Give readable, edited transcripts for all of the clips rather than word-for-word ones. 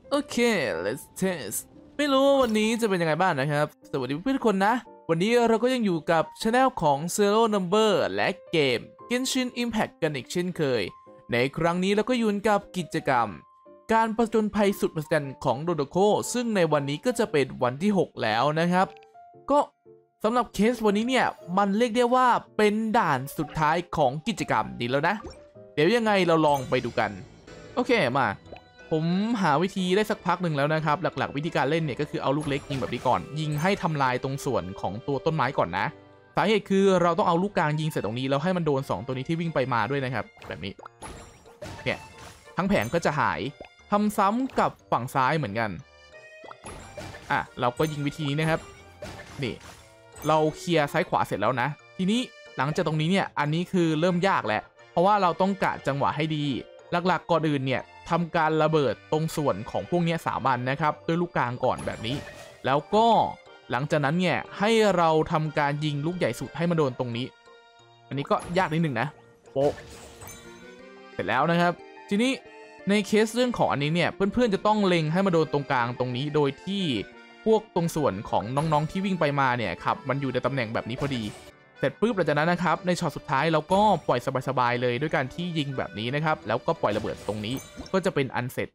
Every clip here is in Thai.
โอเค let's test ไม่รู้วันนี้จะเป็นยังไงบ้างนะครับสวัสดีเพื่อนทุกคนนะวันนี้เราก็ยังอยู่กับช anel ของ Zero Number และเกม Genshin Impact กันอีกเช่นเคยในครั้งนี้เราก็อยู่กับกิจกรรมการผจญภัยสุดมหัศจรรย์ของโดโดโคซึ่งในวันนี้ก็จะเป็นวันที่ 6 แล้วนะครับก็สำหรับเคสวันนี้เนี่ยมันเรียกได้ว่าเป็นด่านสุดท้ายของกิจกรรมนี้แล้วนะเดี๋ยวยังไงเราลองไปดูกันโอเคมาผมหาวิธีได้สักพักหนึ่งแล้วนะครับหลักๆวิธีการเล่นเนี่ยก็คือเอาลูกเล็กยิงแบบนี้ก่อนยิงให้ทำลายตรงส่วนของตัวต้นไม้ก่อนนะสาเหตุคือเราต้องเอาลูกกลางยิงเสร็จตรงนี้แล้วให้มันโดน2ตัวนี้ที่วิ่งไปมาด้วยนะครับแบบนี้เนี่ยทั้งแผงก็จะหายทำซ้ำกับฝั่งซ้ายเหมือนกันเราก็ยิงวิธีนี้นะครับนี่เราเคลียร์ซ้ายขวาเสร็จแล้วนะทีนี้หลังจากตรงนี้เนี่ยอันนี้คือเริ่มยากแหละเพราะว่าเราต้องกะจังหวะให้ดีหลักๆก่อนอื่นเนี่ยทำการระเบิดตรงส่วนของพวกนี้3 อันนะครับด้วยลูกกลางก่อนแบบนี้แล้วก็หลังจากนั้นเนี่ยให้เราทำการยิงลูกใหญ่สุดให้มันโดนตรงนี้อันนี้ก็ยากนิดหนึ่งนะโป๊ะเสร็จแล้วนะครับทีนี้ในเคสเรื่องของอันนี้เนี่ยเพื่อนๆจะต้องเล็งให้มาโดนตรงกลางตรงนี้โดยที่พวกตรงส่วนของน้องๆที่วิ่งไปมาเนี่ยครับมันอยู่ในตำแหน่งแบบนี้พอดีเสร็จปุ๊บหลังจากนั้นนะครับในช็อตสุดท้ายเราก็ปล่อยสบายๆเลยด้วยการที่ยิงแบบนี้นะครับแล้วก็ปล่อยระเบิดตรงนี้ก็จะเป็นอันเสร็จ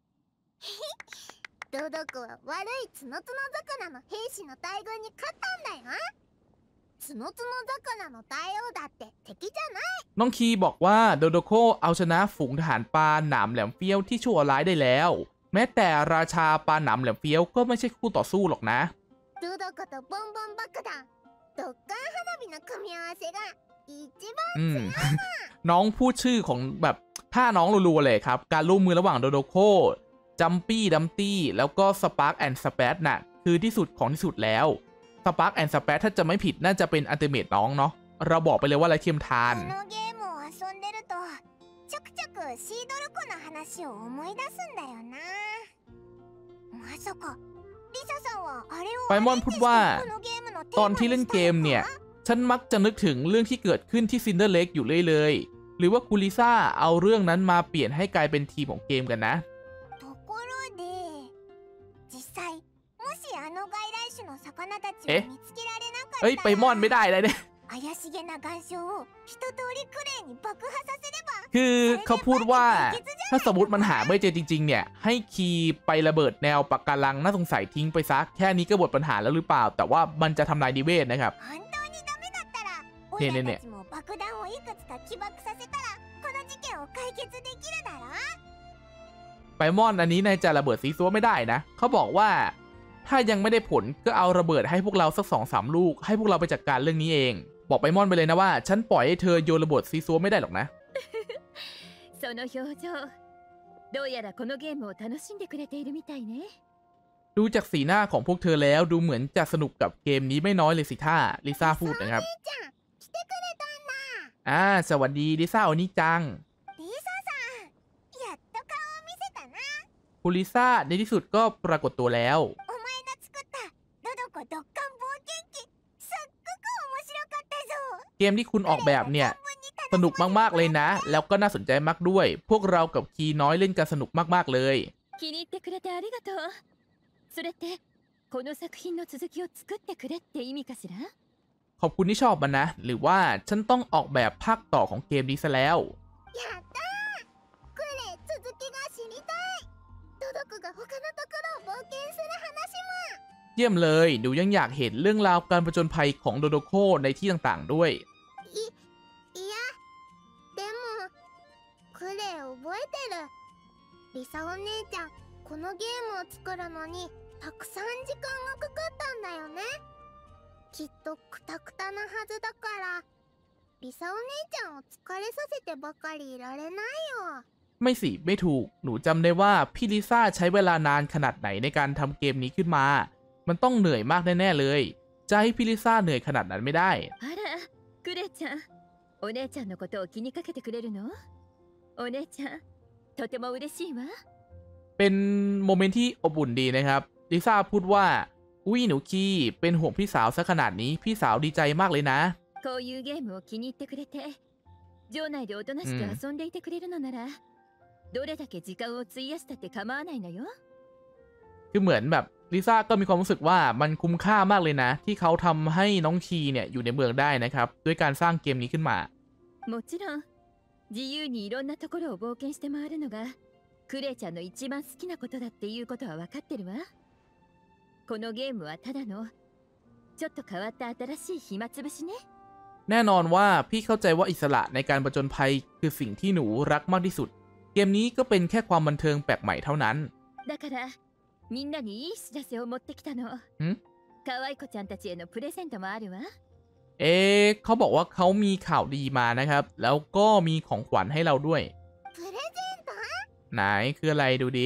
ドドコは悪いツノツノ魚の兵士の大軍に勝ったんだよツノツノ魚の大王だって敵じゃないน้องคีบอกว่าโดโดโคเอาชนะฝูงทหารปลาหนามแหลมเฟี้ยวที่ชั่วร้ายได้แล้วแม้แต่ราชาปลาหนามแหลมเฟี้ยวก็ไม่ใช่คู่ต่อสู้หรอกนะドドコとボンボン爆弾ドッカン花火の組み合わせが一番強いน้องพูดชื่อของแบบท่าน้องรัวๆเลยครับการร่วมมือระหว่างโดโดโคจัมปี้ดัมตี้แล้วก็สปาร์กแอนด์สเปซน่ะคือที่สุดของที่สุดแล้วสปาร์กแอนด์สเปซถ้าจะไม่ผิดน่าจะเป็นอัลติเมทน้องเนาะเราบอกไปเลยว่าอะไรเทียมทานこのゲームを遊んでるとちょくちょくシードルコの話を思い出すんだよなまさかリサさんはあれをไฟมอนพูดว่าตอนที่เล่นเกมเนี่ยฉันมักจะนึกถึงเรื่องที่เกิดขึ้นที่ซินเดอร์เล็กอยู่เรื่อยๆหรือว่าคูลิซ่าเอาเรื่องนั้นมาเปลี่ยนให้กลายเป็นทีมของเกมกันนะเอ้ยไปมอนไม่ได้เลยเนี่ยคือเขาพูดว่าถ้าสมมติมันหาไม่เจอจริงๆเนี่ยให้คีย์ไประเบิดแนวปะการังน่าสงสัยทิ้งไปซักแค่นี้ก็หมดปัญหาแล้วหรือเปล่าแต่ว่ามันจะทำลายนิเวศนะครับเนี่ยไปมอนอันนี้นายจะระเบิดซีซัวไม่ได้นะเขาบอกว่าถ้ายังไม่ได้ผลก็เอาระเบิดให้พวกเราสัก2-3 ลูกให้พวกเราไปจัดการเรื่องนี้เองบอกไปมอนไปเลยนะว่าฉันปล่อยให้เธอโยนระเบิดซีซัวไม่ได้หรอกนะその表情どうやらこのゲームを楽しんでくれているみたいねดูจากสีหน้าของพวกเธอแล้วดูเหมือนจะสนุกกับเกมนี้ไม่น้อยเลยสิท่าลิซ่าพูดนะครับสวัสดีลิซ่าโอนิจังคุณลิซ่าในที่สุดก็ปรากฏตัวแล้วเกมที่คุณออกแบบเนี่ยสนุกมากๆเลยนะแล้วก็น่าสนใจมากด้วยพวกเรากับคีน้อยเล่นกันสนุกมากๆเลย気に入ってくれてありがとうそれってこの作品の続きを作ってくれって意味かしらขอบคุณที่ชอบมันนะหรือว่าฉันต้องออกแบบภาคต่อของเกมนี้ซะแล้วเยี่ยมเลยดูยังอยากเห็นเรื่องราวการผจญภัยของโดโดโคในที่ต่างๆด้วยリサお姉ちゃんこのゲームを作るのにたくさん時間がかかったんだよねきっとクタクタなはずだからリサお姉ちゃんを疲れさせてばかりいられないよไม่สิไม่ถูกหนูจำได้ว่าพี่ลิซ่าใช้เวลานานขนาดไหนในการทำเกมนี้ขึ้นมามันต้องเหนื่อยมากแน่ๆเลยจะให้พี่ลิซ่าเหนื่อยขนาดนั้นไม่ได้あらクレちゃんお姉ちゃんのことを気にかけてくれるのお姉ちゃんとても嬉しいわเป็นโมเมนต์ที่อบอุ่นดีนะครับลิซ่าพูดว่าอุ้ยหนูคีเป็นห่วงพี่สาวซะขนาดนี้พี่สาวดีใจมากเลยนะこういうゲームを気に入ってくれて場内でおとなしく遊んでいてくれるのならどれだけ時間を費やしたって構わないのよคือเหมือนแบบลิซ่าก็มีความรู้สึกว่ามันคุ้มค่ามากเลยนะที่เขาทำให้น้องคีเนี่ยอยู่ในเมืองได้นะครับด้วยการสร้างเกมนี้ขึ้นมาもちろん自由にいろんなところを冒険して回るのがクレイちゃんの一番好きなことだっていうことは分かってるわ。このゲームはただのちょっと変わった新しい暇つぶしね。 แน่นอนว่าพี่เข้าใจว่าอิสระในการผจญภัยคือสิ่งที่หนูรักมากที่สุดเกมนี้ก็เป็นแค่ความบันเทิงแปลกใหม่เท่านั้นだからみんなにいい知らせを持ってきたの。可愛い子ちゃんたちへのプレゼントもあるわ。 เขาบอกว่าเขามีข่าวดีมานะครับแล้วก็มีของขวัญให้เราด้วยプレゼントไหนคืออะไรดูดิ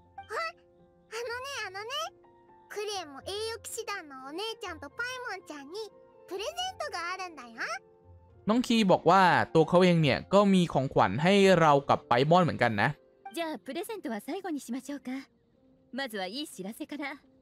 クレイも栄誉騎士団のお姉ちゃんとパイモンちゃんにプレゼントがあるんだよ。 น้องคีบอกว่าตัวเขาเองเนี่ยก็มีของขวัญให้เรากับไปมอนเหมือนกันนะじゃあプレゼントは最後にしましょうか。まずはいい知らせから。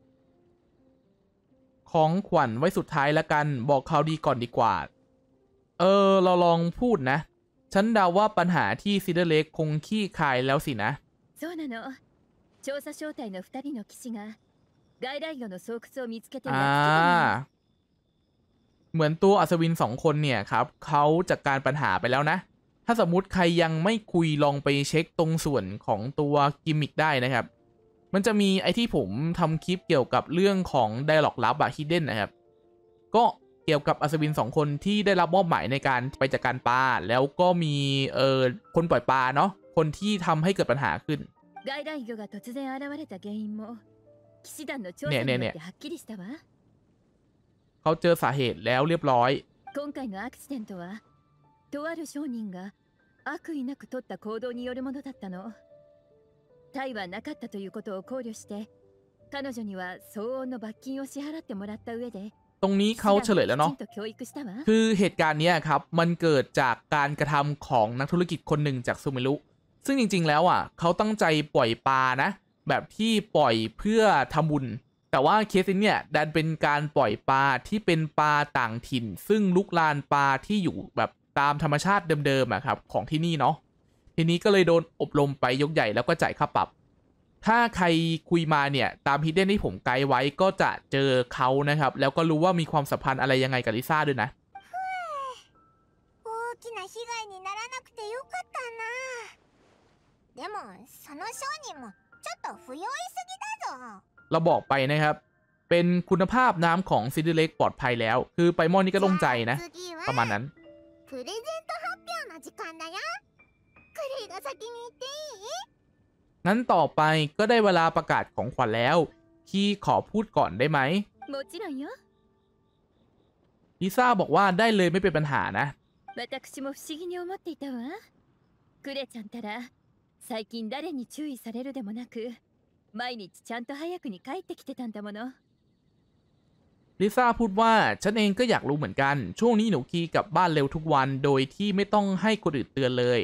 ของขวัญไว้สุดท้ายละกันบอกข่าวดีก่อนดีกว่าเราลองพูดนะฉันเดาว่าปัญหาที่ซิเดอร์เล็กคงขี้คายแล้วสินะそうなの。調査小隊の2人の騎士が外来魚の巣窟を見つけてやっつけたの。 เหมือนตัวอัศวิน2คนเนี่ยครับเขาจัดการปัญหาไปแล้วนะถ้าสมมุติใครยังไม่คุยลองไปเช็คตรงส่วนของตัวกิมมิคได้นะครับมันจะมีไอที่ผมทำคลิปเกี่ยวกับเรื่องของไดอะล็อกลับฮิดเด้นนะครับก็เกี่ยวกับอัศวิน2คนที่ได้รับมอบหมายในการไปจัดการปลาแล้วก็มีคนปล่อยปลาเนาะคนที่ทำให้เกิดปัญหาขึ้น外来魚が突然現れた原因も騎士団の調査によってはっきりしたわ。 เขาเจอสาเหตุแล้วเรียบร้อย今回のアクシデントはとある商人が悪意なく取った行動によるものだったの。タイはなかったということを考慮して彼女には相応の罰金を支払ってもらった上でตรงนี้เขาเฉลยแล้วเนาะคือเหตุการณ์นี้ครับมันเกิดจากการกระทำของนักธุรกิจคนหนึ่งจากซูเมรุซึ่งจริงๆแล้วเขาตั้งใจปล่อยปลานะแบบที่ปล่อยเพื่อทำบุญแต่ว่าเคสนี้เนี่ยดันเป็นการปล่อยปลาที่เป็นปลาต่างถิ่นซึ่งลุกลานปลาที่อยู่แบบตามธรรมชาติเดิมๆครับของที่นี่เนาะทีนี้ก็เลยโดนอบรมไปยกใหญ่แล้วก็จ่ายค่าปรับถ้าใครคุยมาเนี่ยตามฮิดเด้นที่ผมไกด์ไว้ก็จะเจอเขานะครับแล้วก็รู้ว่ามีความสัมพันธ์อะไรยังไงกับลิซ่าด้วยนะ大きな被害にならなくてよかったな。でもその商人もちょっと不用意すぎだぞ。 เราบอกไปนะครับเป็นคุณภาพน้ำของซินเดอเร็กปลอดภัยแล้วคือไปมอนนี่ก็โล่งใจนะประมาณนั้นプレゼント発表の時間だよ。クレイが先に言っていい？ งั้นต่อไปก็ได้เวลาประกาศของขวัญแล้วคีขอพูดก่อนได้ไหมもちろんよ。 ลิซ่าบอกว่าได้เลยไม่เป็นปัญหานะ私も不思議に思っていたわ。クレちゃんたら最近誰に注意されるでもなく毎日ちゃんと早くに帰ってきてたんだもの。 ลิซ่าพูดว่าฉันเองก็อยากรู้เหมือนกันช่วงนี้หนูคีกลับบ้านเร็วทุกวันโดยที่ไม่ต้องให้คนอื่นเตือนเลย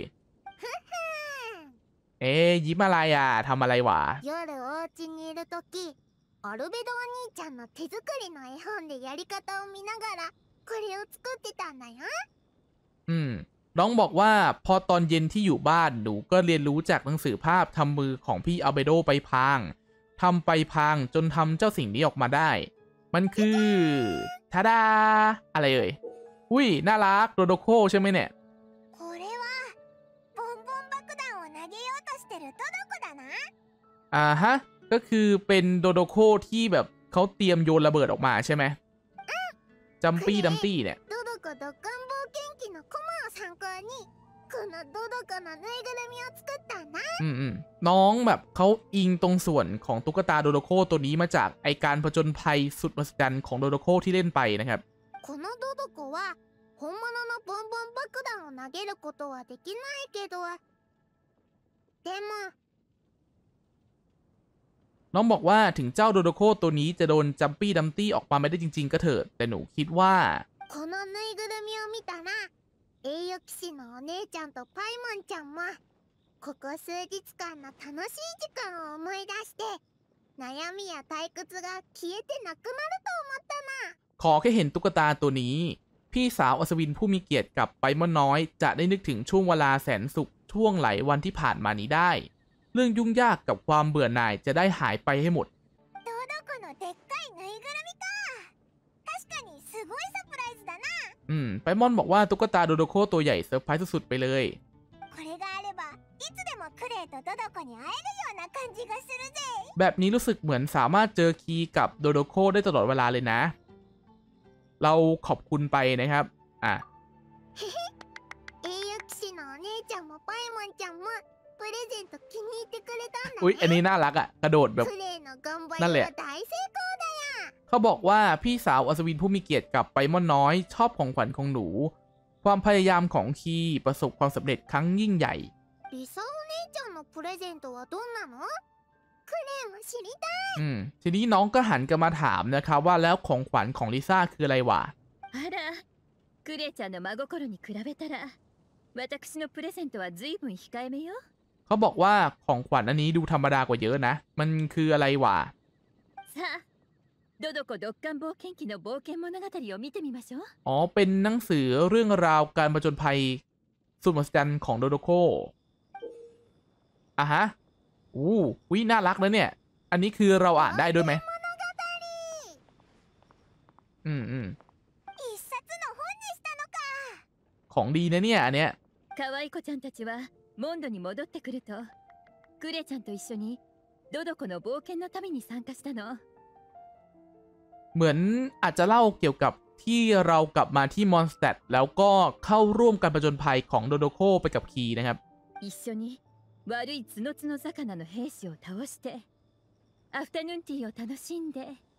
ยิ้มอะไรทำอะไรวะ夜お家にいるときアルベドお兄ちゃんの手作りの絵本でやり方を見ながらこれを作ってたんだよ。 น้องบอกว่าพอตอนเย็นที่อยู่บ้านหนูก็เรียนรู้จากหนังสือภาพทำมือของพี่อัลเบโดไปพางทำไปพางจนทำเจ้าสิ่งนี้ออกมาได้มันคือทาดาอะไรอุ้ยน่ารักโดโดโคใช่ไหมเนี่ยこれはボンボン爆弾を投げようとしてるトドコだなฮะก็คือเป็นโดโดโคที่แบบเขาเตรียมโยนระเบิดออกมาใช่ไหมจัมปี้ดัมตี้เนี่ยドドコドッカン冒険記のコマを参考にこのドドコのぬいぐるみを作ったんだน้องแบบเขาอิงตรงส่วนของตุ๊กตาโดโดโคตัวนี้มาจากไอการผจญภัยสุดมหัศจรรย์ของโดโดโคที่เล่นไปนะครับこのドドコは本物のボンボン爆弾を投げることはできないけどでもน้องบอกว่าถึงเจ้าโดโดโคตัวนี้จะโดนจัมปี้ดัมตี้ออกมาไม่ได้จริงๆก็เถิดแต่หนูคิดว่าこのぬいぐるみを見たら栄誉騎士のお姉ちゃんとパイモンちゃんもここ数日間の楽しい時間を思い出して悩みや退屈が消えてなくなると思ったなขอแค่เห็นตุ๊กตาตัวนี้พี่สาวอัศวินผู้มีเกียรติกับไปมอนน้อยจะได้นึกถึงช่วงเวลาแสนสุขช่วงหลายวันที่ผ่านมานี้ได้เรื่องยุ่งยากกับความเบื่อหน่ายจะได้หายไปให้หมดいサプライズだな。 ไปมอนบอกว่าตุ๊กตาโดโดโคตัวใหญ่เซอร์ไพรส์สุดๆไปเลยこれがあればいつでもクレイとドドコに会えるような感じがするぜ。 แบบนี้รู้สึกเหมือนสามารถเจอคีย์กับโดโดโคได้ตลอดเวลาเลยนะ เราขอบคุณไปนะครับ栄誉騎士のお姉ちゃんもパイモンちゃんもプレゼント気に入ってくれたんだね。 อุ๊ยอันนี้น่ารักอ่ะกระโดดแบบクレイの頑張นั่นแหละりは大成功だよ。 เขาบอกว่าพี่สาวอัศวินผู้มีเกียรติกับไปมอนน้อยชอบของขวัญของหนู ความพยายามของคีประสบความสำเร็จครั้งยิ่งใหญ่リサお姉ちゃんのプレゼントはどんなの？クレイも知りたい。 ทีนี้น้องก็หันกันมาถามนะครับว่าแล้วของขวัญของลิซ่าคืออะไรวะあらクレイちゃんの真心に比べたら私のプレゼントは随分控えめよ。 เขาบอกว่าของขวัญอันนี้ดูธรรมดากว่าเยอะนะมันคืออะไรวะさあドドコドッカン冒険記の冒険物語を見てみましょう。 อ๋อเป็นหนังสือเรื่องราวการผจญภัยสุดมหัศจรรย์ของโดโดโคอ่ะฮะวิน่ารักนะเนี่ยอันนี้คือเราอ่านได้ด้วยไหม一冊の本にしたのか。 ของดีนะเนี่ยอันเนี้ย可愛い子ちゃんたちはモンドに戻ってくるとクレちゃんと一緒にドドコの冒険の旅に参加したの。 เหมือนอาจจะเล่าเกี่ยวกับที่เรากลับมาที่มอนสเตดแล้วก็เข้าร่วมการผจญภัยของโดโดโคไปกับคีนะครับ一緒に悪い角々魚の兵士を倒してアフタヌーンティーを楽しんで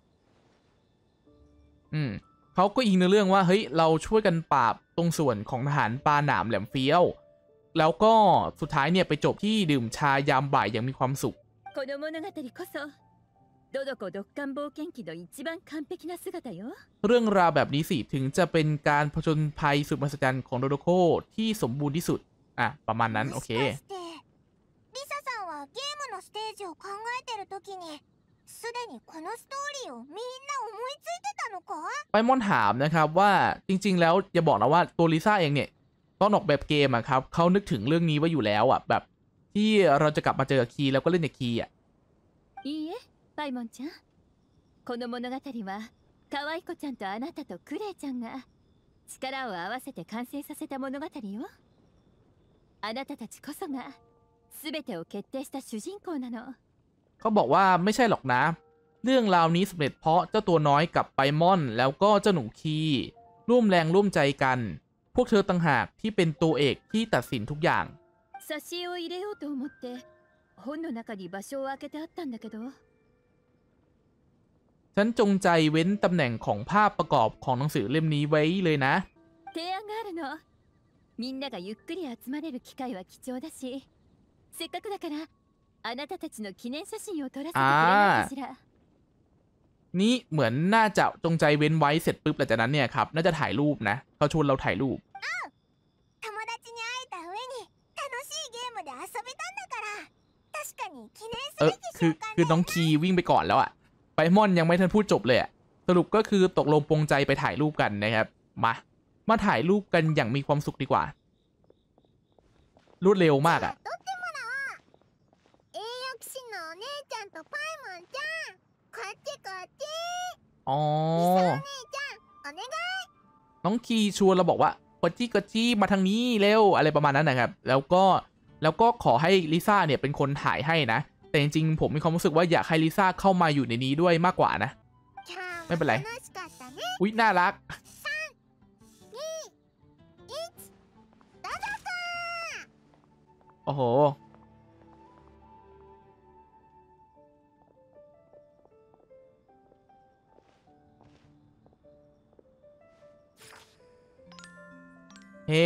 เขาก็อิงในเรื่องว่าเฮ้ยเราช่วยกันปราบตรงส่วนของทหารปลาหนามแหลมเฟี้ยวแล้วก็สุดท้ายเนี่ยไปจบที่ดื่มชายามบ่ายอย่างมีความสุขこの物語こそドドコドッカン冒険記の一番完璧な姿よ。 เรื่องราวแบบนี้สิถึงจะเป็นการผจญภัยสุดมหัศจรรย์ของโดโดโคที่สมบูรณ์ที่สุดประมาณนั้นโอเคリサさんはゲームのステージを考えてる時にすでにこのストーリーをみんな思いついてたのか？ ไปมอนถามนะครับว่าจริงๆแล้วอย่าบอกนะว่าตัวลิซ่าเองเนี่ยตอนออกแบบเกมครับเขานึกถึงเรื่องนี้ไว้อยู่แล้วแบบที่เราจะกลับมาเจอคีแล้วก็เล่นกับคีいいえパイモンちゃんこの物語は可愛い子ちゃんとあなたとクレイちゃんが力を合わせて完成させた物語よ。あなたたちこそが全てを決定した主人公なの。 เขาบอกว่าไม่ใช่หรอกนะเรื่องราวนี้สำเร็จเพราะเจ้าตัวน้อยกับไปมอนแล้วก็เจ้าหนูคีร่วมแรงร่วมใจกันพวกเธอต่างหากที่เป็นตัวเอกที่ตัดสินทุกอย่าง挿絵を入れようと思って本の中に場所を空けてあったんだけどฉันจงใจเว้นตำแหน่งของภาพประกอบของหนังสือเล่มนี้ไว้เลยนะ提案があるの。みんながゆっくり集まれる機会は貴重だしせっかくだからあなたたちの記念写真を撮らせてくれないかしら。 นี่เหมือนน่าจะจงใจเว้นไว้เสร็จปุ๊บหลังจากนั้นเนี่ยครับน่าจะถ่ายรูปนะเขาชวนเราถ่ายรูป友達に会えた上に楽しいゲームで遊べたんだから確かに記念すべき瞬間คือน้องคีวิ่งไปก่อนแล้วไปมอนยังไม่ทันพูดจบเลยสรุปก็คือตกลงปรงใจไปถ่ายรูปกันนะครับมาถ่ายรูปกันอย่างมีความสุขดีกว่ารวดเร็วมาก栄誉騎士のお姉ちゃんとパイモンちゃんこっちこっちอ๋อリサお姉ちゃんお願いน้องคีชวนเราบอกว่ากดจี้มาทางนี้เร็วอะไรประมาณนั้นนะครับแล้วก็ขอให้ลิซ่าเนี่ยเป็นคนถ่ายให้นะแต่จริงๆผมมีความรู้สึกว่าอยากให้ลิซ่าเข้ามาอยู่ในนี้ด้วยมากกว่านะไม่เป็นไรอุ๊ยน่ารักโอ้โหเฮ้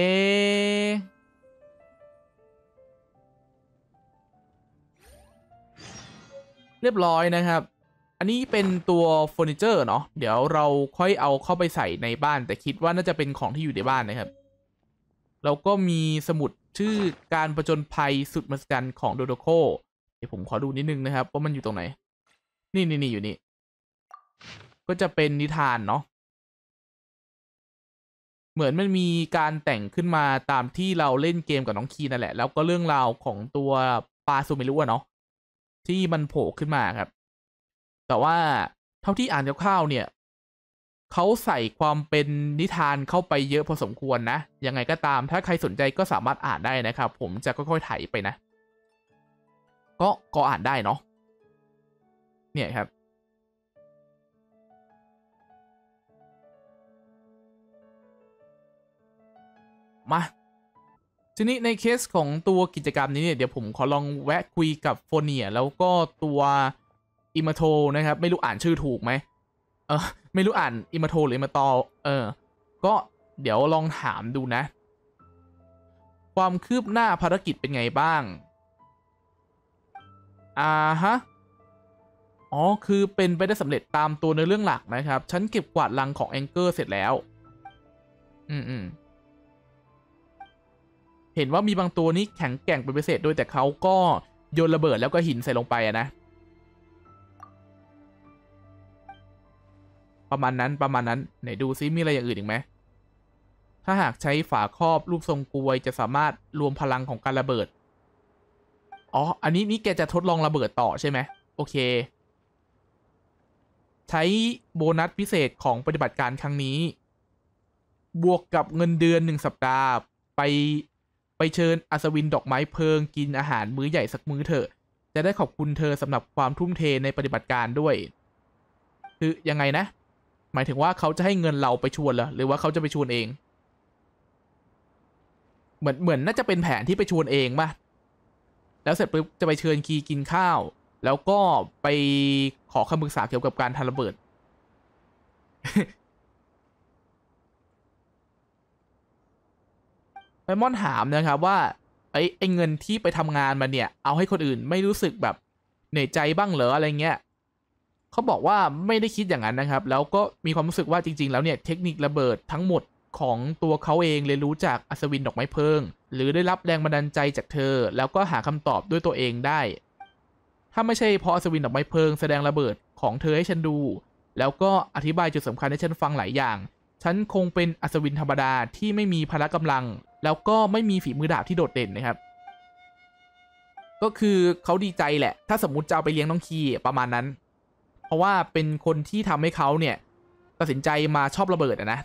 เรียบร้อยนะครับอันนี้เป็นตัวเฟอร์นิเจอร์เนาะเดี๋ยวเราค่อยเอาเข้าไปใส่ในบ้านแต่คิดว่าน่าจะเป็นของที่อยู่ในบ้านนะครับแล้วก็มีสมุดชื่อการผจญภัยสุดมหัศจรรย์ของโดโดโคเดี๋ยวผมขอดูนิดนึงนะครับว่ามันอยู่ตรงไหนนี่อยู่นี่ก็จะเป็นนิทานเนาะเหมือนมันมีการแต่งขึ้นมาตามที่เราเล่นเกมกับน้องคีนั่นแหละแล้วก็เรื่องราวของตัวปลาซูเมรุเนาะที่มันโผล่ขึ้นมาครับแต่ว่าเท่าที่อ่านคร่าวๆเนี่ยเขาใส่ความเป็นนิทานเข้าไปเยอะพอสมควรนะยังไงก็ตามถ้าใครสนใจก็สามารถอ่านได้นะครับผมจะค่อยๆไถไปนะก็อ่านได้เนาะเนี่ยครับมาทีนี้ในเคสของตัวกิจกรรมนี้เนี่ยเดี๋ยวผมขอลองแวะคุยกับโฟเนียแล้วก็ตัวอิมาโทนะครับไม่รู้อ่านชื่อถูกไหมไม่รู้อ่านอิมาโทหรืออิมาตอก็เดี๋ยวลองถามดูนะความคืบหน้าภารกิจเป็นไงบ้างฮะอ๋อคือเป็นไปได้สำเร็จตามตัวในเรื่องหลักนะครับฉันเก็บกวาดลังของแองเกอร์เสร็จแล้วเห็นว่ามีบางตัวนี้แข็งแกร่งเป็นพิเศษด้วยแต่เขาก็โยนระเบิดแล้วก็หินใส่ลงไปนะประมาณนั้นไหนดูซิมีอะไรอย่างอื่นอีกไหมถ้าหากใช้ฝาครอบรูปทรงกลวยจะสามารถรวมพลังของการระเบิดอ๋ออันนี้นี่แกจะทดลองระเบิดต่อใช่ไหมโอเคใช้โบนัสพิเศษของปฏิบัติการครั้งนี้บวกกับเงินเดือน1 สัปดาห์ไปเชิญอัศวินดอกไม้เพลิงกินอาหารมื้อใหญ่สักมื้อเถอะจะได้ขอบคุณเธอสำหรับความทุ่มเทในปฏิบัติการด้วยคือยังไงนะหมายถึงว่าเขาจะให้เงินเราไปชวนเหรอหรือว่าเขาจะไปชวนเองเหมือนน่าจะเป็นแผนที่ไปชวนเองป่ะแล้วเสร็จปุ๊บจะไปเชิญคีกินข้าวแล้วก็ไปขอคำปรึกษาเกี่ยวกับการทำระเบิด ไพมอนถามนะครับว่าไอ้เงินที่ไปทำงานมาเนี่ยเอาให้คนอื่นไม่รู้สึกแบบเหนื่อยใจบ้างเหรออะไรเงี้ยเขาบอกว่าไม่ได้คิดอย่างนั้นนะครับแล้วก็มีความรู้สึกว่าจริงๆแล้วเนี่ยเทคนิคระเบิดทั้งหมดของตัวเขาเองเรียนรู้จากอัศวินดอกไม้เพลิงหรือได้รับแรงบันดาลใจจากเธอแล้วก็หาคำตอบด้วยตัวเองได้ถ้าไม่ใช่เพราะอัศวินดอกไม้เพลิงแสดงระเบิดของเธอให้ฉันดูแล้วก็อธิบายจุดสำคัญให้ฉันฟังหลายอย่างฉันคงเป็นอัศวินธรรมดาที่ไม่มีพละกำลังแล้วก็ไม่มีฝีมือดาบที่โดดเด่นนะครับก็คือเขาดีใจแหละถ้าสมมุติจะเอาไปเลี้ยงน้องคีประมาณนั้นเพราะว่าเป็นคนที่ทำให้เขาเนี่ยตัดสินใจมาชอบระเบิดนะ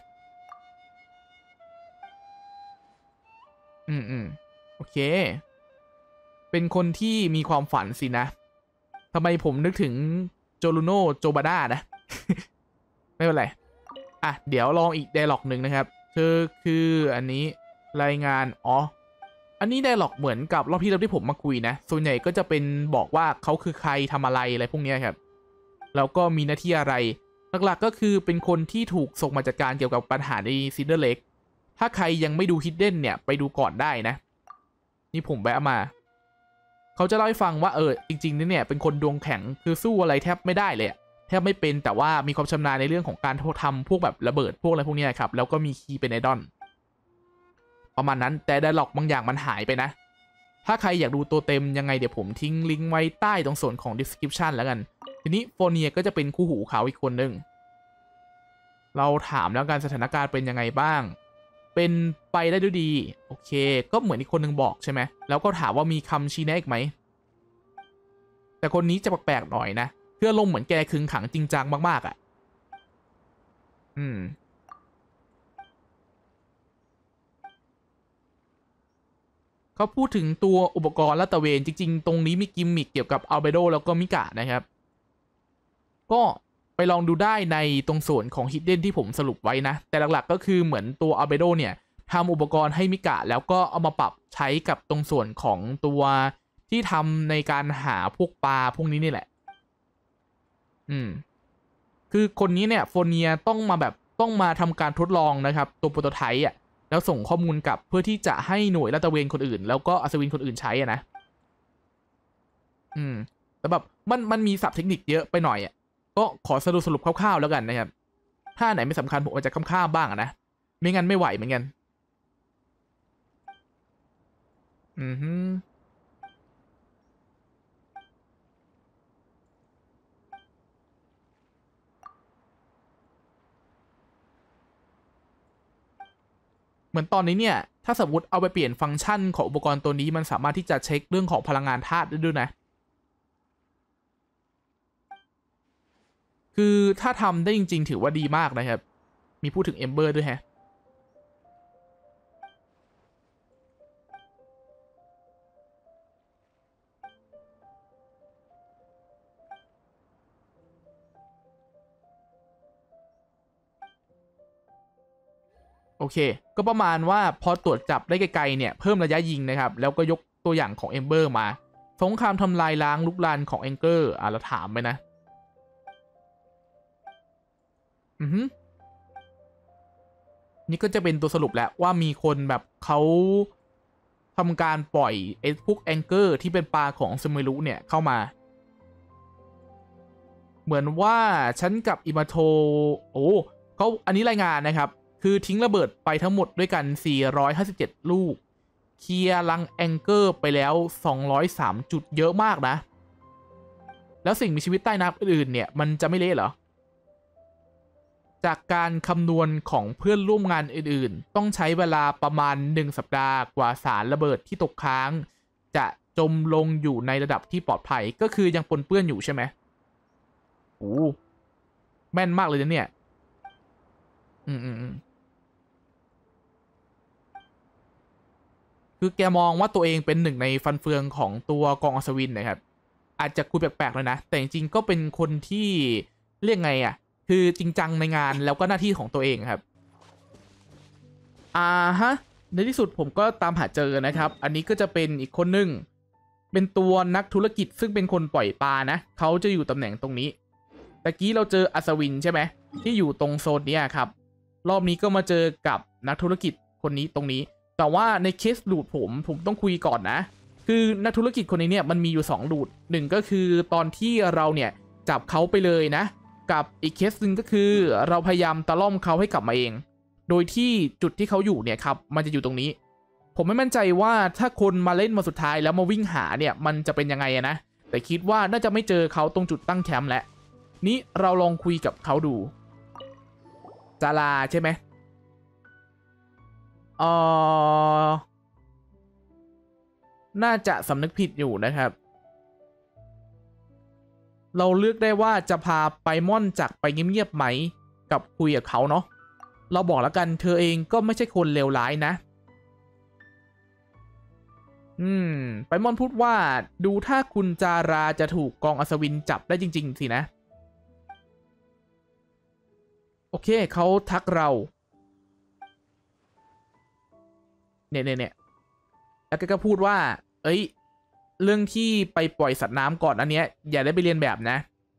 โอเคเป็นคนที่มีความฝันสินะทำไมผมนึกถึงโจลูโนโจบาด้านะ ไม่เป็นไรเดี๋ยวลองอีกไดร็อกหนึ่งนะครับเธอคืออันนี้รายงานอันนี้ไดร็อกเหมือนกับรอบที่ผมมาคุยนะส่วนใหญ่ก็จะเป็นบอกว่าเขาคือใครทำอะไรพวกนี้ครับแล้วก็มีหน้าที่อะไรหลักๆก็คือเป็นคนที่ถูกส่งมาจัดการเกี่ยวกับปัญหาในซินเดอร์เล็กถ้าใครยังไม่ดูฮิดเด้นเนี่ยไปดูก่อนได้นะนี่ผมแวะมาเขาจะเล่าให้ฟังว่าจริงๆเนี่ยเป็นคนดวงแข็งคือสู้อะไรแทบไม่ได้เลยแทบไม่เป็นแต่ว่ามีความชำนาญในเรื่องของการทำพวกแบบระเบิดพวกอะไรพวกนี้ครับแล้วก็มีคีย์เป็นไอดอลประมาณนั้นแต่ไดร็อกบางอย่างมันหายไปนะถ้าใครอยากดูตัวเต็มยังไงเดี๋ยวผมทิ้งลิงก์ไว้ใต้ตรงส่วนของ description แล้วกันทีนี้โฟเนียก็จะเป็นคู่หูเขาอีกคนนึงเราถามแล้วการสถานการณ์เป็นยังไงบ้างเป็นไปได้ด้วยดีโอเคก็เหมือนอีกคนนึงบอกใช่ไหมแล้วก็ถามว่ามีคำชี้แนะอีกไหมแต่คนนี้จะแปลกๆหน่อยนะเพื่อลงเหมือนแกขึงขังจริงจังมากๆเขาพูดถึงตัวอุปกรณ์ลาดตระเวนจริงๆตรงนี้มีกิมมิคเกี่ยวกับอัลเบโดแล้วก็มิกะนะครับก็ไปลองดูได้ในตรงส่วนของ Hidden ที่ผมสรุปไว้นะแต่หลักๆก็คือเหมือนตัวอัลเบโดเนี่ยทำอุปกรณ์ให้มิกะแล้วก็เอามาปรับใช้กับตรงส่วนของตัวที่ทำในการหาพวกปลาพวกนี้นี่แหละคือคนนี้เนี่ยโฟเนียต้องมาทำการทดลองนะครับตัวโปรโตไทป์แล้วส่งข้อมูลกลับเพื่อที่จะให้หน่วยลาดตระเวนคนอื่นแล้วก็อัศวินคนอื่นใช้นะแต่แบบมันมีศัพท์เทคนิคเยอะไปหน่อยก็ขอสรุปคร่าวๆแล้วกันนะครับถ้าไหนไม่สำคัญผมอาจจะข้ามบ้างนะไม่งั้นไม่ไหวเหมือนกันเหมือนตอนนี้เนี่ยถ้าสมมติเอาไปเปลี่ยนฟังก์ชันของอุปกรณ์ตัวนี้มันสามารถที่จะเช็คเรื่องของพลังงานธาตุได้ด้วยนะคือถ้าทำได้จริงๆถือว่าดีมากนะครับมีพูดถึงเอมเบอร์ด้วยฮะโอเคก็ประมาณว่าพอตรวจจับได้ไกลๆเนี่ยเพิ่มระยะยิงนะครับแล้วก็ยกตัวอย่างของเอมเบอร์มาสงครามทำลายล้างลุกลานของแองเกอร์เราถามไปนะนี่ก็จะเป็นตัวสรุปแล้วว่ามีคนแบบเขาทำการปล่อยไอ้พวกแองเกอร์ที่เป็นปลาของซึมิรุเนี่ยเข้ามาเหมือนว่าฉันกับอิมาโทเขาอันนี้รายงานนะครับคือทิ้งระเบิดไปทั้งหมดด้วยกัน457ลูกเคลียร์ลังแองเกอร์ไปแล้ว203จุดเยอะมากนะแล้วสิ่งมีชีวิตใต้น้ำอื่นๆเนี่ยมันจะไม่เละเหรอจากการคำนวณของเพื่อนร่วมงานอื่นๆต้องใช้เวลาประมาณ1สัปดาห์กว่าสารระเบิดที่ตกค้างจะจมลงอยู่ในระดับที่ปลอดภัยก็คือยังปนเปื้อนอยู่ใช่ไหมโอ้แม่นมากเลยนะเนี่ยคือแกมองว่าตัวเองเป็นหนึ่งในฟันเฟืองของตัวกองอัศวินนะครับอาจจะคุยแปลกๆเลยนะแต่จริงๆก็เป็นคนที่เรียกไงอ่ะคือจริงจังในงานแล้วก็หน้าที่ของตัวเองครับในที่สุดผมก็ตามหาเจอนะครับอันนี้ก็จะเป็นอีกคนนึงเป็นตัวนักธุรกิจซึ่งเป็นคนปล่อยปลานะเขาจะอยู่ตำแหน่งตรงนี้ตะกี้เราเจออัศวินใช่ไหมที่อยู่ตรงโซนนี้ครับรอบนี้ก็มาเจอกับนักธุรกิจคนนี้ตรงนี้แต่ว่าในเคสลูดผมต้องคุยก่อนนะคือนักธุรกิจคนนี้เนี่ยมันมีอยู่2ลูดหนึ่งก็คือตอนที่เราเนี่ยจับเขาไปเลยนะกับอีกเคสหนึ่งก็คือเราพยายามตะล่อมเขาให้กลับมาเองโดยที่จุดที่เขาอยู่เนี่ยครับมันจะอยู่ตรงนี้ผมไม่มั่นใจว่าถ้าคนมาเล่นมาสุดท้ายแล้วมาวิ่งหาเนี่ยมันจะเป็นยังไงนะแต่คิดว่าน่าจะไม่เจอเขาตรงจุดตั้งแคมป์แล้วนี้เราลองคุยกับเขาดูจาราใช่ไหมน่าจะสำนึกผิดอยู่นะครับเราเลือกได้ว่าจะพาไปม่อนจากไปเงียบๆไหมกับคุยกับเขาเนาะเราบอกแล้วกันเธอเองก็ไม่ใช่คนเลวร้ายนะไปม่อนพูดว่าดูถ้าคุณจาราจะถูกกองอัศวินจับได้จริงๆสินะโอเคเขาทักเราเนี่ยแล้วก็พูดว่าเรื่องที่ไปปล่อยสัตว์น้ำก่อนอันเนี้ยอย่าได้ไปเรียนแบบนะ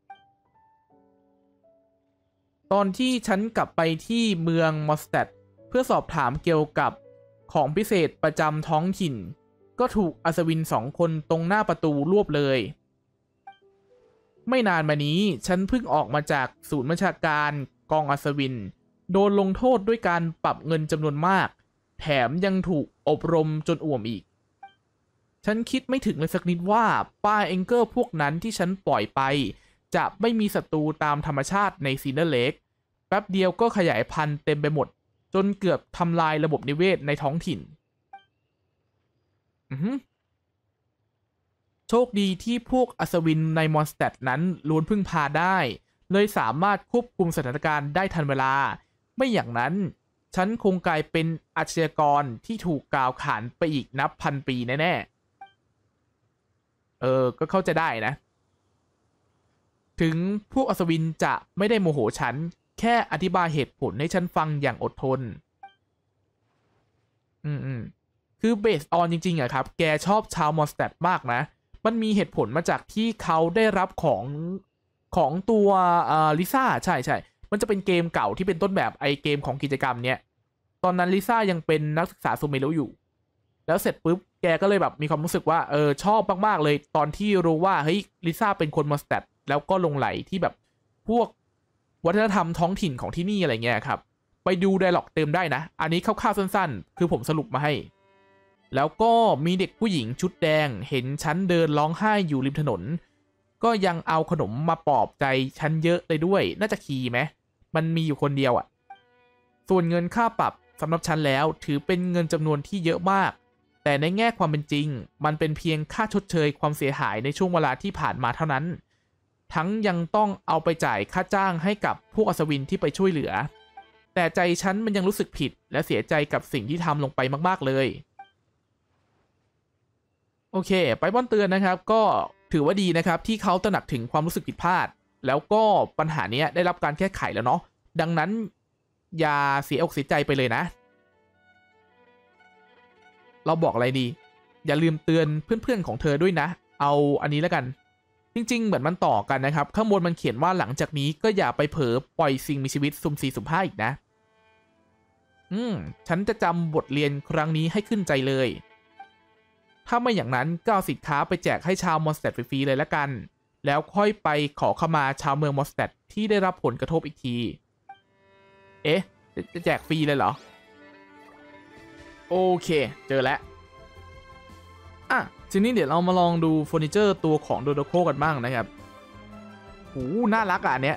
ตอนที่ฉันกลับไปที่เมืองมอสแตดเพื่อสอบถามเกี่ยวกับของพิเศษประจำท้องถิ่นก็ถูกอัศวิน2 คนตรงหน้าประตูรวบเลยไม่นานมานี้ฉันเพิ่งออกมาจากศูนย์บัญชาการกองอัศวินโดนลงโทษด้วยการปรับเงินจำนวนมากแถมยังถูกอบรมจนอ่วมอีกฉันคิดไม่ถึงเลยสักนิดว่าป้าแองเกอร์พวกนั้นที่ฉันปล่อยไปจะไม่มีศัตรูตามธรรมชาติในซีเนอร์เลกแป๊บเดียวก็ขยายพันธุ์เต็มไปหมดจนเกือบทำลายระบบนิเวศในท้องถิ่นโชคดีที่พวกอัศวินในมอนสเตดนั้นล้วนพึ่งพาได้เลยสามารถควบคุมสถานการณ์ได้ทันเวลาไม่อย่างนั้นฉันคงกลายเป็นอาชญากรที่ถูกกล่าวขานไปอีกนับพันปีแน่ๆก็เข้าใจได้นะถึงพวกอัศวินจะไม่ได้โมโหฉันแค่อธิบายเหตุผลให้ฉันฟังอย่างอดทนคือเบสออนจริงๆอะครับแกชอบชาวมอนสเตดมากนะมันมีเหตุผลมาจากที่เขาได้รับของตัวลิซ่าใช่มันจะเป็นเกมเก่าที่เป็นต้นแบบเกมของกิจกรรมเนี้ยตอนนั้นลิซ่ายังเป็นนักศึกษาซูเมโรอยู่แล้วเสร็จปุ๊บแกก็เลยแบบมีความรู้สึกว่าชอบมากๆเลยตอนที่รู้ว่าเฮ้ยลิซ่าเป็นคนมอนสเตดแล้วก็ลงไหลที่แบบพวกวัฒนธรรมท้องถิ่นของที่นี่อะไรเงี้ยครับไปดูไดร็อกเต็มได้นะอันนี้คร่าวๆสั้นๆคือผมสรุปมาให้แล้วก็มีเด็กผู้หญิงชุดแดงเห็นฉันเดินร้องไห้อยู่ริมถนนก็ยังเอาขนมมาปลอบใจฉันเยอะเลยด้วยน่าจะคีไหมมันมีอยู่คนเดียวส่วนเงินค่าปรับสำหรับฉันแล้วถือเป็นเงินจำนวนที่เยอะมากแต่ในแง่ความเป็นจริงมันเป็นเพียงค่าชดเชยความเสียหายในช่วงเวลาที่ผ่านมาเท่านั้นทั้งยังต้องเอาไปจ่ายค่าจ้างให้กับพวกอัศวินที่ไปช่วยเหลือแต่ใจฉันมันยังรู้สึกผิดและเสียใจกับสิ่งที่ทำลงไปมากๆเลยโอเคไปบอนเตือนนะครับก็ถือว่าดีนะครับที่เขาตระหนักถึงความรู้สึกผิดพลาดแล้วก็ปัญหานี้ได้รับการแก้ไขแล้วเนาะดังนั้นอย่าเสียอกเสียใจไปเลยนะเราบอกอะไรดีอย่าลืมเตือนเพื่อนๆของเธอด้วยนะเอาอันนี้แล้วกันจริงๆเหมือนมันต่อกันนะครับข้างบนมันเขียนว่าหลังจากนี้ก็อย่าไปเผลอปล่อยสิ่งมีชีวิตสุ่ม4สุ่ม5อีกนะฉันจะจำบทเรียนครั้งนี้ให้ขึ้นใจเลยถ้าไม่อย่างนั้นก็เอาสินค้าไปแจกให้ชาวมอนสเตดฟรีๆเลยละกันแล้วค่อยไปขอขมาชาวเมืองมอนสเตดที่ได้รับผลกระทบอีกทีเอ๊ะจะแจกฟรีเลยเหรอโอเคเจอแล้วทีนี้เดี๋ยวเรามาลองดูเฟอร์นิเจอร์ตัวของโดโดโคกันบ้างนะครับโหน่ารักอ่ะอันเนี้ย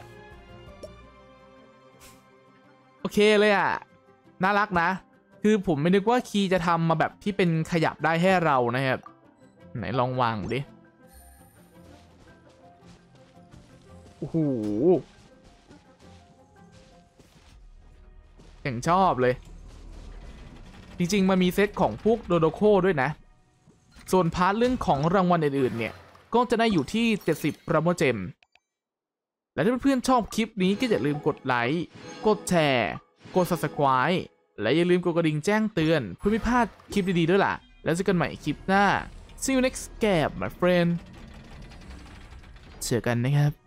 โอเคเลยอ่ะน่ารักนะคือผมไม่นึกว่าคีย์จะทำมาแบบที่เป็นขยับได้ให้เรานะครับไหนลองวางดิโอ้โหอย่างชอบเลยจริงๆมันมีเซตของพวกโดโดโคด้วยนะส่วนพาร์ทเรื่องของรางวัลอื่นๆเนี่ยก็จะได้อยู่ที่70 Pramo Gem และถ้าเพื่อนๆชอบคลิปนี้ก็อย่าลืมกดไลค์กดแชร์กด Subscribe และอย่าลืมกดกระดิ่งแจ้งเตือนเพื่อไม่พลาดคลิปดีๆด้วยล่ะแล้วเจอกันใหม่คลิปหน้า See you next game my friend เจอกันนะครับ